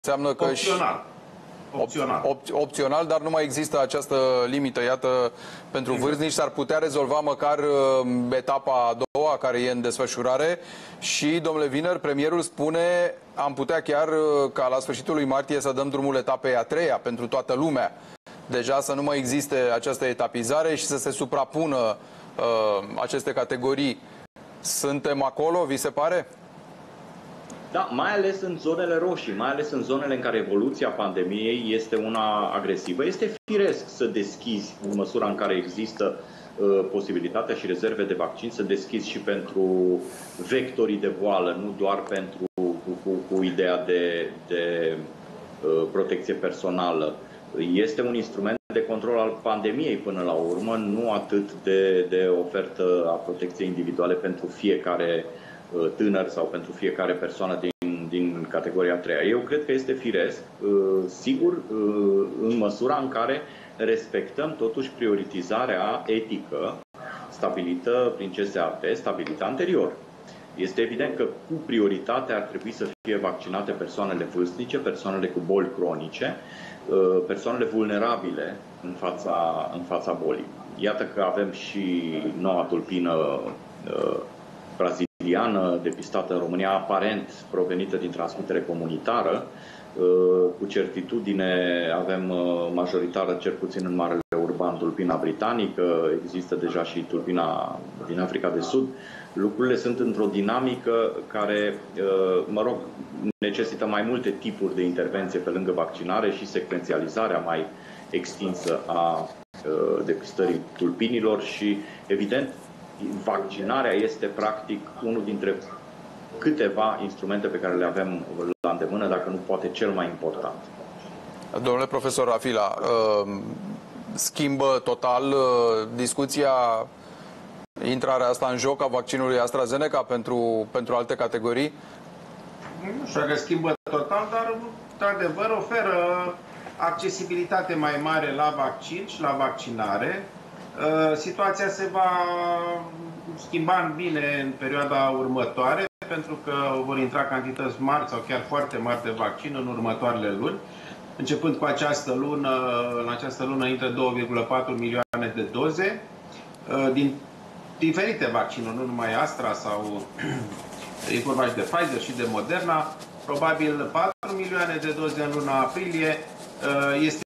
înseamnă că opțional. Opțional, dar nu mai există această limită. Iată, pentru vârstnici s-ar putea rezolva măcar etapa a doua, care e în desfășurare. Și, domnule Wiener, premierul spune, am putea chiar ca la sfârșitul lui martie să dăm drumul etapei a treia pentru toată lumea. Deja să nu mai existe această etapizare și să se suprapună aceste categorii. Suntem acolo, vi se pare? Da, mai ales în zonele roșii, mai ales în zonele în care evoluția pandemiei este una agresivă. Este firesc să deschizi, în măsura în care există posibilitatea și rezerve de vaccin, să deschizi și pentru vectorii de boală, nu doar pentru cu ideea de protecție personală. Este un instrument de control al pandemiei până la urmă, nu atât de ofertă a protecției individuale pentru fiecare tânăr sau pentru fiecare persoană din categoria a treia. Eu cred că este firesc, sigur, în măsura în care respectăm totuși prioritizarea etică stabilită prin CSAP, stabilită anterior. Este evident că cu prioritate ar trebui să fie vaccinate persoanele vârstnice, persoanele cu boli cronice, persoanele vulnerabile în fața bolii. Iată că avem și noua tulpină braziliană depistată în România, aparent provenită din transmitere comunitară. Cu certitudine avem majoritară, cel puțin în marele urban, tulpina britanică, există deja și tulpina din Africa de Sud. Lucrurile sunt într-o dinamică care, mă rog, necesită mai multe tipuri de intervenție pe lângă vaccinare și secvențializarea mai extinsă a depistării tulpinilor și, evident, vaccinarea este practic unul dintre câteva instrumente pe care le avem la îndemână, dacă nu poate cel mai important. Domnule profesor Rafila, schimbă total discuția intrarea asta în joc a vaccinului AstraZeneca pentru alte categorii? Nu știu dacă schimbă total, dar într-adevăr oferă accesibilitate mai mare la vaccin și la vaccinare. Situația se va schimba în bine în perioada următoare, pentru că vor intra cantități mari sau chiar foarte mari de vaccin în următoarele luni. Începând cu această lună, în această lună intră 2,4 milioane de doze din diferite vaccinuri, nu numai Astra sau e vorba și de Pfizer și de Moderna. Probabil 4 milioane de doze în luna aprilie. Este